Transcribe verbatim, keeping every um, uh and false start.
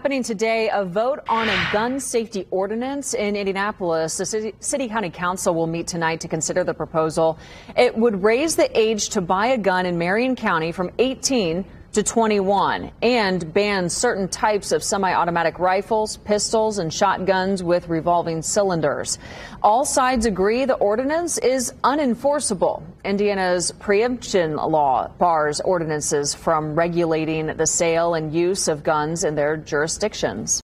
Happening today, a vote on a gun safety ordinance in Indianapolis. The city, city county council will meet tonight to consider the proposal. It would raise the age to buy a gun in Marion County from eighteen to twenty-one and ban certain types of semi-automatic rifles, pistols, and shotguns with revolving cylinders. All sides agree the ordinance is unenforceable. Indiana's preemption law bars ordinances from regulating the sale and use of guns in their jurisdictions.